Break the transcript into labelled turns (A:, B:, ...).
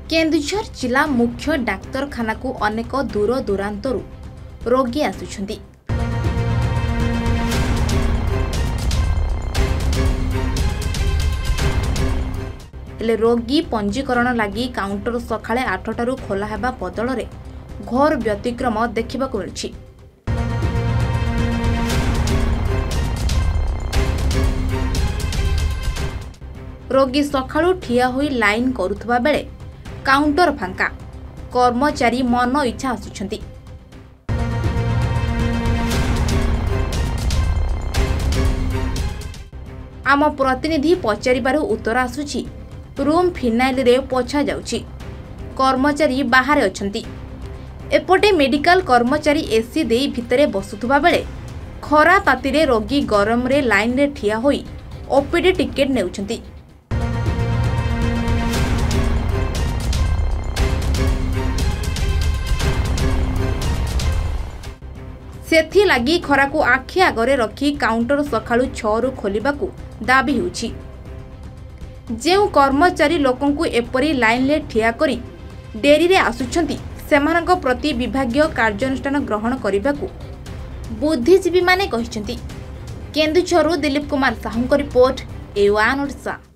A: केन्दुझर जिला मुख्य डाक्तरखाना को अनेक दूर दूरांतरू रोगी आसुछन्ति। हेले रोगी पंजीकरण लगी काउंटर सकाळे 8 टारू खोला हेबा बदल रे घोर व्यतिक्रम देखा मिलुछि। रोगी सकाळू ठिया होई लाइन करुथबा बेले काउंटर फांका, कर्मचारी मन इच्छा आसुछन्ति। आम प्रतिनिधि पचारिबारु उत्तर आसुछि रूम फिनाइल रे पोछा जाउछि, कर्मचारी बाहर अछन्ति। एपटे मेडिकल कर्मचारी एसी देई भितरे बसुथबा बेले खरा तातीरे रोगी गरम रे लाइन रे ठिया होई ओपीडी टिकेट नेउछन्ति। सेथि लगी खरा को आखि आगरे रखी काउंटर सकाळू 6 रु खोलिबाकू दाबी होउछि। जेउ कर्मचारी लोकन को एपरी लाइन ले ठिया करी डेरी रे आसुछन्ति सेमानक प्रति विभागीय कार्यानुष्ठान ग्रहण करिबाकू बुद्धिजीवी माने कहिसन्ति। केन्दुझरु दिलीप कुमार साहू को रिपोर्ट, A1 ओडिशा।